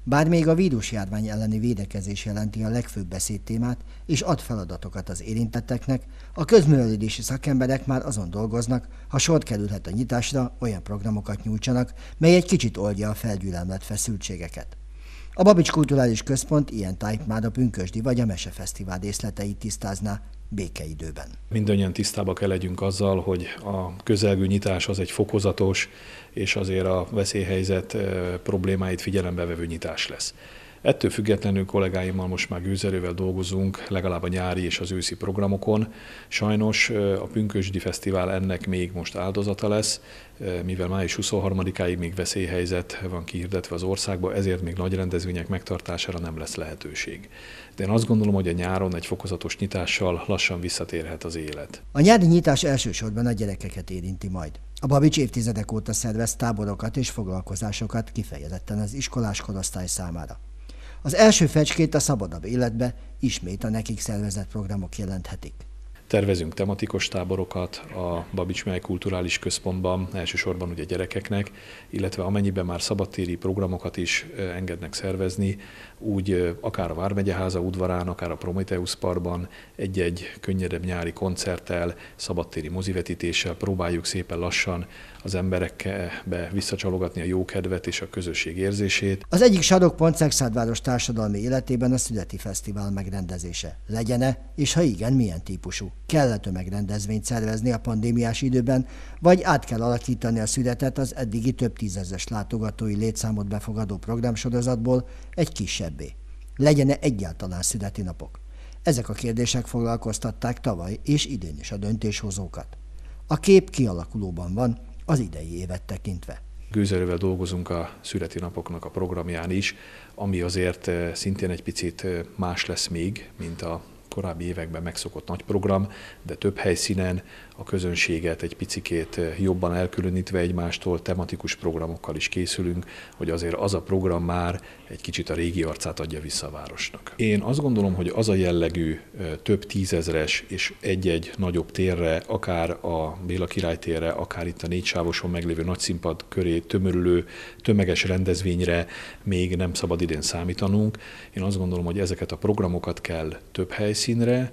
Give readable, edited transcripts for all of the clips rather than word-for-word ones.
Bár még a vírusjárvány elleni védekezés jelenti a legfőbb beszédtémát, és ad feladatokat az érintetteknek, a közművelődési szakemberek már azon dolgoznak, ha sor kerülhet a nyitásra, olyan programokat nyújtsanak, mely egy kicsit oldja a felgyülemlett feszültségeket. A Babics Kulturális Központ ilyen tájt már a Pünkösdi vagy a Mesefesztivál részleteit tisztázná békeidőben. Mindannyian tisztába kell legyünk azzal, hogy a közelgő nyitás az egy fokozatos, és azért a veszélyhelyzet problémáit figyelembe vevő nyitás lesz. Ettől függetlenül kollégáimmal most már gőzerővel dolgozunk, legalább a nyári és az őszi programokon. Sajnos a Pünkösdi Fesztivál ennek még most áldozata lesz, mivel május 23-áig még veszélyhelyzet van kihirdetve az országba, ezért még nagy rendezvények megtartására nem lesz lehetőség. De én azt gondolom, hogy a nyáron egy fokozatos nyitással lassan visszatérhet az élet. A nyári nyitás elsősorban a gyerekeket érinti majd. A Babics évtizedek óta szervez táborokat és foglalkozásokat kifejezetten az iskolás korosztály számára. Az első fecskét a szabadabb életbe ismét a nekik szervezett programok jelenthetik. Tervezünk tematikus táborokat a Babics Mely Kulturális Központban, elsősorban ugye gyerekeknek, illetve amennyiben már szabadtéri programokat is engednek szervezni, úgy akár a Vármegyeháza udvarán, akár a Prometheus Parkban egy-egy könnyedebb nyári koncerttel, szabadtéri mozivetítéssel próbáljuk szépen lassan az emberekbe visszacsalogatni a jókedvet és a közösség érzését. Az egyik sarokpont Szekszárd társadalmi életében a Születi Fesztivál megrendezése. Legyen-e, és ha igen, milyen típusú? Kell-e tömegrendezvényt szervezni a pandémiás időben, vagy át kell alakítani a Születet az eddigi több tízezres látogatói létszámot befogadó programsorozatból egy kisebbé? Legyen-e egyáltalán születi napok? Ezek a kérdések foglalkoztatták tavaly és idén is a döntéshozókat. A kép kialakulóban van az idei évet tekintve. Gőzerővel dolgozunk a születi napoknak a programján is, ami azért szintén egy picit más lesz még, mint a korábbi években megszokott nagy program, de több helyszínen a közönséget egy picikét jobban elkülönítve egymástól, tematikus programokkal is készülünk, hogy azért az a program már egy kicsit a régi arcát adja vissza a városnak. Én azt gondolom, hogy az a jellegű több tízezres és egy-egy nagyobb térre, akár a Béla Király térre, akár itt a négysávoson meglévő nagyszínpad köré tömörülő tömeges rendezvényre még nem szabad idén számítanunk. Én azt gondolom, hogy ezeket a programokat kell több helyszínre,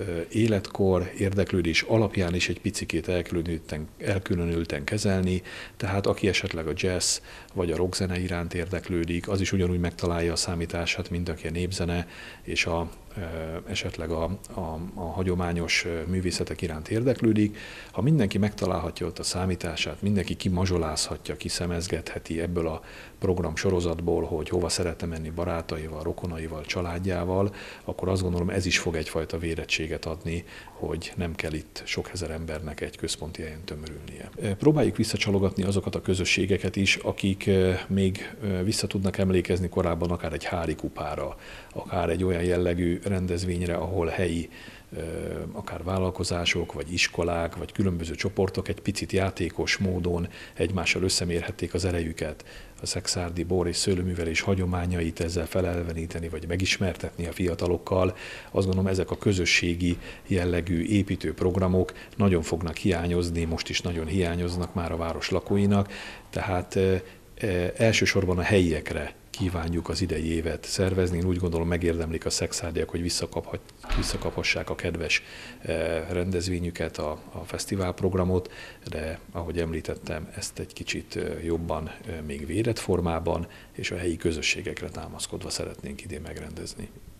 életkor, érdeklődés alapján is egy picikét elkülönülten kezelni, tehát aki esetleg a jazz vagy a rockzene iránt érdeklődik, az is ugyanúgy megtalálja a számítását, mint aki a népzene és esetleg a hagyományos művészetek iránt érdeklődik. Ha mindenki megtalálhatja ott a számítását, mindenki kimazsolázhatja, kiszemezgetheti ebből a program sorozatból, hogy hova szeretne menni barátaival, rokonaival, családjával, akkor azt gondolom, ez is fog egyfajta vérettséget adni, hogy nem kell itt sok ezer embernek egy központi helyen tömörülnie. Próbáljuk visszacsalogatni azokat a közösségeket is, akik még vissza tudnak emlékezni korábban akár egy hári kupára, akár egy olyan jellegű rendezvényre, ahol helyi akár vállalkozások, vagy iskolák, vagy különböző csoportok egy picit játékos módon egymással összemérhették az erejüket, a szekszárdi bor és szőlőművelés hagyományait ezzel felelveníteni, vagy megismertetni a fiatalokkal. Azt gondolom, ezek a közösségi jellegű építőprogramok nagyon fognak hiányozni, most is nagyon hiányoznak már a város lakóinak, tehát elsősorban a helyiekre kívánjuk az idei évet szervezni. Én úgy gondolom, megérdemlik a szekszárdiak, hogy visszakaphassák a kedves rendezvényüket, a fesztiválprogramot, de ahogy említettem, ezt egy kicsit jobban még védett formában és a helyi közösségekre támaszkodva szeretnénk idén megrendezni.